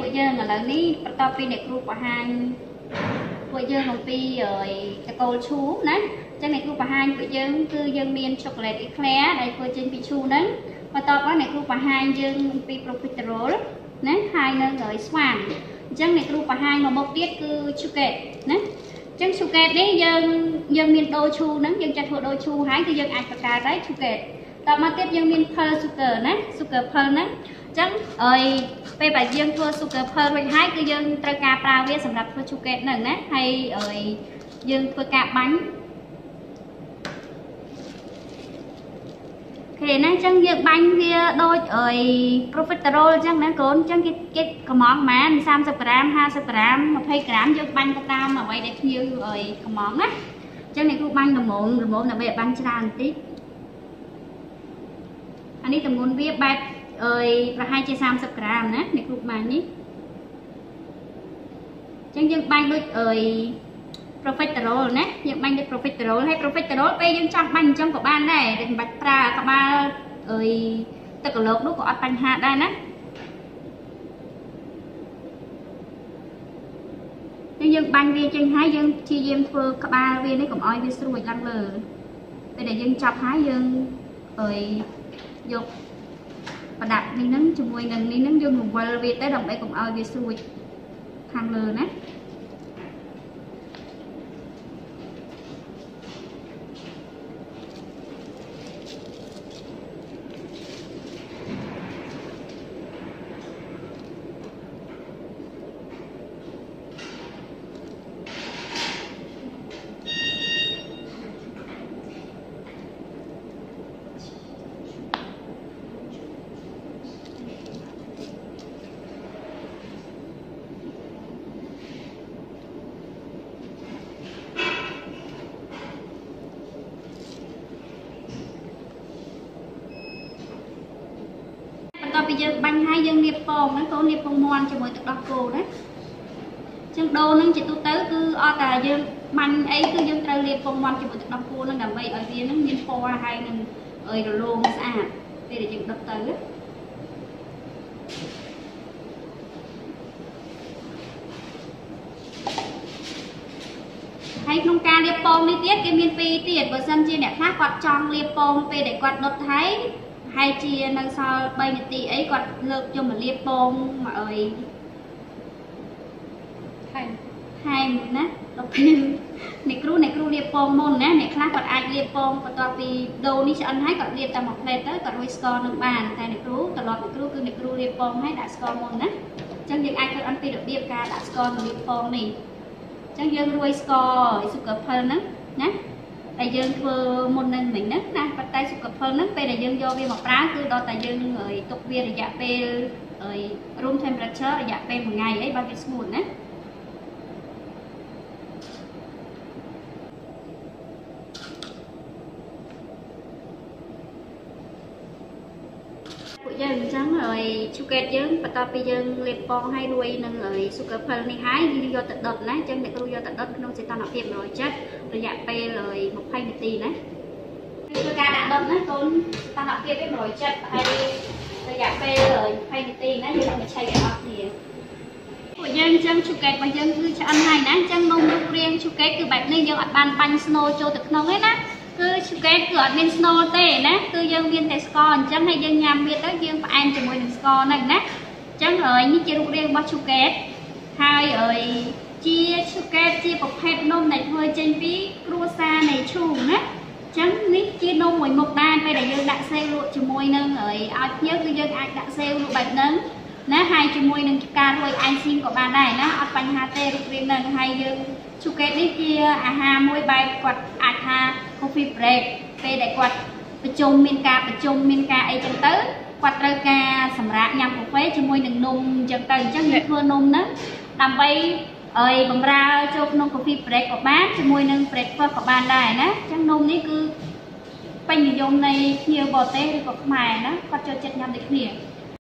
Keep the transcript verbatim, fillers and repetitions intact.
ពួកយើងឥឡូវនេះបន្តពីអ្នកគ្រូបង្ហាញពួកយើងអំពីតកូលឈូណាអញ្ចឹងអ្នកគ្រូបង្ហាញពួកយើងគឺយើងមាន chocolate eclair ដែលធ្វើចេញពីឈូហ្នឹងបន្តមកអ្នកគ្រូបង្ហាញយើងអំពី profiterole ណាហើយនៅស្វានអញ្ចឹងអ្នកគ្រូបង្ហាញមួយមុខទៀតគឺ chocolate ណាអញ្ចឹង chocolate នេះយើងយើងមានដូរឈូហ្នឹងយើងចាត់ធ្វើដូរឈូហើយគឺយើងអាចបង្កើតដែរ chocolate តមកទៀតយើងមាន pearl sugar ណា sugar pearl ហ្នឹងអញ្ចឹងអើយពេលបើយើងធ្វើ sugar pearl រួចហើយគឺយើងត្រូវការប្រើវាសម្រាប់ធ្វើ chocolate ហ្នឹងណាហើយអើយយើងធ្វើការបាញ់គេណាអញ្ចឹងយើងបាញ់វាដូចអើយ profiterole អញ្ចឹងណាកូនអញ្ចឹងគេគេកំងប្រហែលសាមសិបក្រាម ហាសិបក្រាម ម្ភៃក្រាមយើងបាញ់ទៅតាមអ្វីដែលភ្ញៀវអើយកំងណាអញ្ចឹងអ្នកគ្រូបាញ់ល្មមល្មមដើម្បីឲ្យបាញ់ច្រើនបន្តិចអានេះទម្ងន់វាបែបអើយប្រហែលជាសាមសិបក្រាមណាអ្នកគ្រូបាញ់នេះអញ្ចឹងយើងបាញ់ដូចអើយ profiterole ណាយើងបាញ់ដូច profiterole ហើយ profiterole ពេលយើងចង់បាញ់អញ្ចឹងក៏បានដែរតែមិនបាច់ប្រើក្បាលអើយទឹកកឡោកនោះក៏អត់បញ្ហាដែរណាយើងយើងបាញ់វាចេញហើយយើងព្យាយាមធ្វើក្បាលវានេះកុំឲ្យវាស្រួចឡើងលើពេលដែលយើងចាប់ហើយយើងអើយយកប្រដាប់នេះហ្នឹងជាមួយនឹងនេះហ្នឹងយើងរវល់វាទៅដើម្បីកុំឲ្យវាស្រួចខាងលើណាពីយើងបាញ់ហើយយើងលាបពងណាកូនលាបពងមាន់ជាមួយទឹកដោះគោណាអញ្ចឹងដូរនឹងជាទូទៅគឺអត់តែយើងបាញ់អីគឺយើងត្រូវលាបពងមាន់ជាមួយទឹកដោះគោនឹងដើម្បីឲ្យវានឹងមានពណ៌ហើយនឹងអើយរលោងស្អាតពេលដែលយើងដុតទៅហើយក្នុងការលាបពងនេះទៀតគេមានពីរទៀតបើសិនជាអ្នកខ្លះគាត់ចង់លាបពងពេលដែលគាត់ដុតហើយហើយជានៅសល់បីនាទីអីគាត់លើកយកមកលាបពងមកអើយហែមហែមណាដល់ពេលអ្នកគ្រូអ្នកគ្រូលាបពងមុនណាអ្នកខ្លះគាត់អាចលាបពងបន្ទាប់ពីដូរនេះឆ្អិនហើយគាត់លាបតែមួយផ្លែទៅគាត់រួយស្ករនឹងបានតែអ្នកគ្រូត្រឡប់អ្នកគ្រូគឺអ្នកគ្រូលាបពងហើយដាក់ស្ករមុនណាអញ្ចឹងយើងអាចធ្វើអនពីរបៀបការដាក់ស្ករមកលាបពងនេះអញ្ចឹងយើងរួយស្ករ sugar pearl ហ្នឹងណាតែយើងធ្វើមុននឹងមិញហ្នឹងណាប៉ុន្តែ sugar pearl ហ្នឹងពេលដែលយើងយកវាមកប្រើគឺដល់តែយើងទុកវារយៈពេល room temperature រយៈពេលមួយថ្ងៃអីបើវាស្ងួតណាពួកយើងអញ្ចឹងហើយ chocolate យើងបន្ទាប់ពីយើងលាបពងហើយរួយនឹង sugar pearl នេះហើយយើងយកទៅដុតណាអញ្ចឹងអ្នកគ្រូយកទៅដុតក្នុងសីតុណ្ហភាពមួយរយចិតរយៈពេលម្ភៃនាទីណាធ្វើការដាក់ដុតណាកូនសីតុណ្ហភាពវាមួយរយចិតហើយរយៈពេលម្ភៃនាទីណាយើងនឹងឆៃឲ្យអស់គ្នាពួកយើងអញ្ចឹង chocolate របស់យើងគឺឆ្អិនហើយណាអញ្ចឹងនំរូបរាង chocolate គឺបែបនេះយើងអត់បានបាញ់ snow ចូលទៅក្នុងទេណាគឺ chocolate គឺអត់មាន snow ទេណាគឺយើងមានតែស្ករអញ្ចឹងហើយយើងញ៉ាំវាទៅយើងផ្អែមជាមួយនឹងស្ករហ្នឹងណាអញ្ចឹងហើយនេះជារូបរាងរបស់ chocolate ហើយអើយជា chocolate ជាប្រភេទនំដែលធ្វើចេញពីគ្រួសារនៃឈូងណាអញ្ចឹងនេះជានំមួយមុខដែរពេលដែលយើងដាក់សេវលក់ជាមួយនឹងឲ្យភ្ញៀវគឺយើងអាចដាក់សេវលក់បែបហ្នឹងណាហើយជាមួយនឹងការរួយ icing ក៏បានដែរណាអត់បញ្ហាទេរូបរាងហ្នឹងហើយយើង chocolate នេះជាអាហារមួយបែបគាត់អាចថា coffee break ពេលដែលគាត់ប្រជុំមានការប្រជុំមានការអីចឹងទៅគាត់ត្រូវការសម្រាប់ញ៉ាំកាហ្វេជាមួយនឹងនំចឹងទៅអញ្ចឹងយើងធ្វើនំហ្នឹងដើម្បីអើយបំរើចូលក្នុង coffee break ក៏បានជាមួយនឹង breakfast ក៏បានដែរណាអញ្ចឹងនំនេះគឺពេញនិយមនៃភ្ញៀវបរទេសឬក៏ខ្មែរណាគាត់ចូលចិត្តញ៉ាំដូចគ្នា